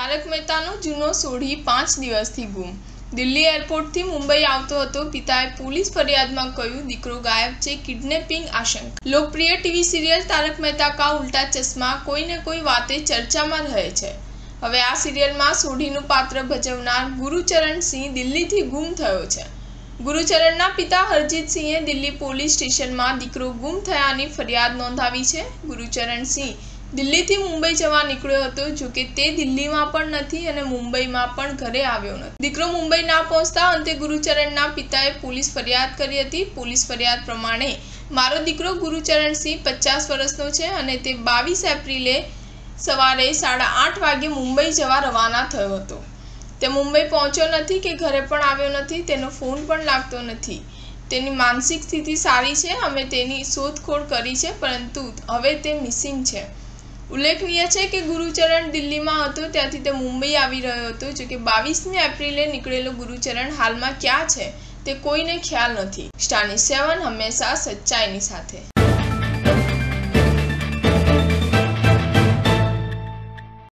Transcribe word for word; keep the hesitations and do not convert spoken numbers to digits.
તારક મહેતાનો જૂનો સોઢી પાંચ દિવસથી ગુમ। દિલ્હી એરપોર્ટથી મુંબઈ આવતો હતો। પિતાએ પોલીસ ફરિયાદમાં કહ્યું, દીકરો ગાયબ છે, કિડનેપિંગ આશંકા। લોકપ્રિય ટીવી સિરિયલ તારક મહેતા કા ઉલ્ટા ચશ્મા કોઈ ને કોઈ વાતે ચર્ચામાં રહે છે। હવે આ સિરિયલમાં સોઢીનું પાત્ર ભજવનાર ગુરુચરણ સિંહ દિલ્હીથી ગુમ થયો છે। ગુરુચરણના પિતા હરજીત સિંહે દિલ્હી પોલીસ સ્ટેશનમાં દીકરો ગુમ થયાની ફરિયાદ નોંધાવી છે। ગુરુચરણ સિંહ દિલ્હીથી મુંબઈ જવા નીકળ્યો હતો, જો કે તે દિલ્હીમાં પણ નથી અને મુંબઈમાં પણ ઘરે આવ્યો નથી। દીકરો મુંબઈ ના પહોંચતા અંતે ગુરુચરણના પિતાએ પોલીસ ફરિયાદ કરી હતી। પોલીસ ફરિયાદ પ્રમાણે મારો દીકરો ગુરુચરણ સિંહ પચાસ વર્ષનો છે અને તે બાવીસ એપ્રિલે સવારે સાડા આઠ વાગે મુંબઈ જવા રવાના થયો હતો। તે મુંબઈ પહોંચ્યો નથી કે ઘરે પણ આવ્યો નથી, તેનો ફોન પણ લાગતો નથી। તેની માનસિક સ્થિતિ સારી છે। અમે તેની શોધખોળ કરી છે, પરંતુ હવે તે મિસિંગ છે। ઉલ્લેખનીય છે કે ગુરુચરણ દિલ્હીમાં હતો, ત્યાંથી તે મુંબઈ આવી રહ્યો હતો, જો કે બાવીસમી એપ્રિલે નીકળેલો ગુરુચરણ હાલમાં ક્યાં છે તે કોઈને ખ્યાલ નથી। સ્ટાર ન્યૂઝ સેવન હંમેશા સચ્ચાઈની સાથે।